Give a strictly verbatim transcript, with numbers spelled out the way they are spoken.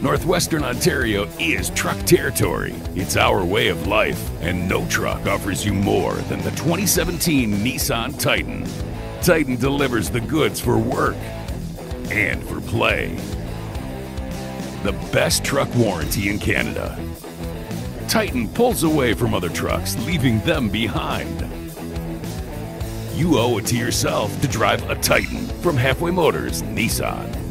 Northwestern Ontario is truck territory. It's our way of life, and no truck offers you more than the twenty seventeen Nissan Titan. Titan delivers the goods for work and for play. The best truck warranty in Canada. Titan pulls away from other trucks, leaving them behind. You owe it to yourself to drive a Titan from Halfway Motors Nissan.